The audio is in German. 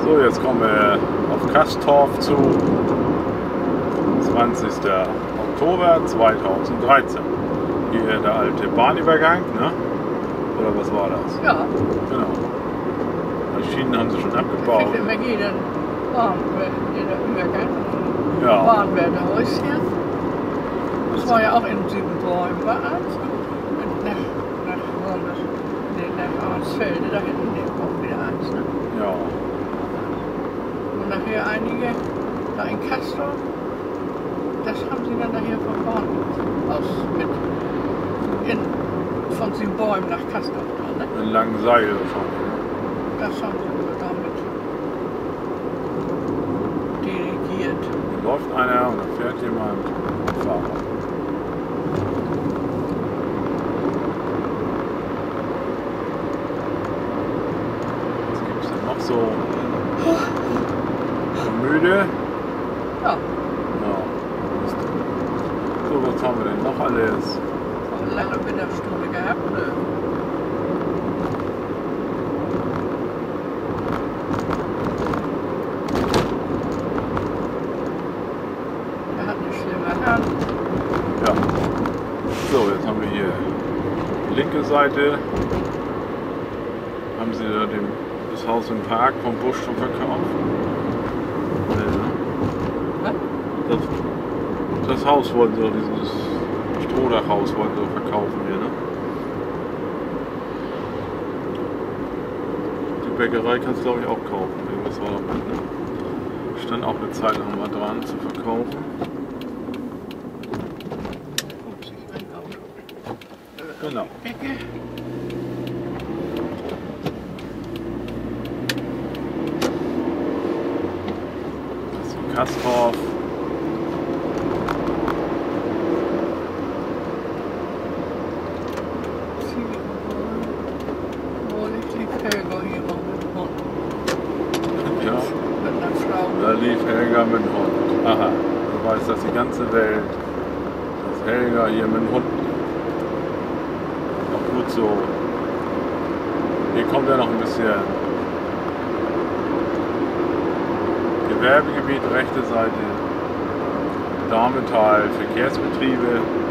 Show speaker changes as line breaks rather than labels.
So, jetzt kommen wir auf Castorf zu. 20. Oktober 2013. Hier der alte Bahnübergang, ne? Oder was war das?
Ja.
Genau. Die Schienen haben sie schon abgebaut.
Ich immer jeden Übergang.
Ja.
Bahnwärterhaus hier. Das war ja auch in Siebenbäumen, war eins. Und nach Arnsfelde, da hinten kommt wieder eins. Ne?
Ja.
Und nachher einige da in Castor, das haben sie dann nachher vom Bahnhof aus von Siebenbäumen nach Castor. Ne?
Mit langen Seil schon.
Das haben sie wohl damit dirigiert.
Hier läuft einer und da fährt jemand mit dem Fahrrad. Was gibt es denn noch so? Müde?
Ja.
Ja. So, was haben wir denn noch alles?
Eine lange Mittagsstunde gehabt, ne? Er hat eine schlimme Hand.
Ja. So, jetzt haben wir hier die linke Seite. Haben sie da das Haus im Park vom Busch schon verkauft? Nee, ne? Das Haus wollten sie, dieses Strohdachhaus wollten sie verkaufen hier, ne? Die Bäckerei kannst du glaube ich auch kaufen. Irgendwas war da mit, ne? Stand auch eine Zeit lang mal dran zu verkaufen. Genau.
Ecke.
Das ist die Castorf. Ja.
Mit einer Frau.
Da lief Helga mit dem Hund. Aha, du weißt, dass die ganze Welt, dass Helga hier mit dem Hund auch gut so. Hier kommt ja noch ein bisschen Gewerbegebiet, rechte Seite, Dahmental, Verkehrsbetriebe.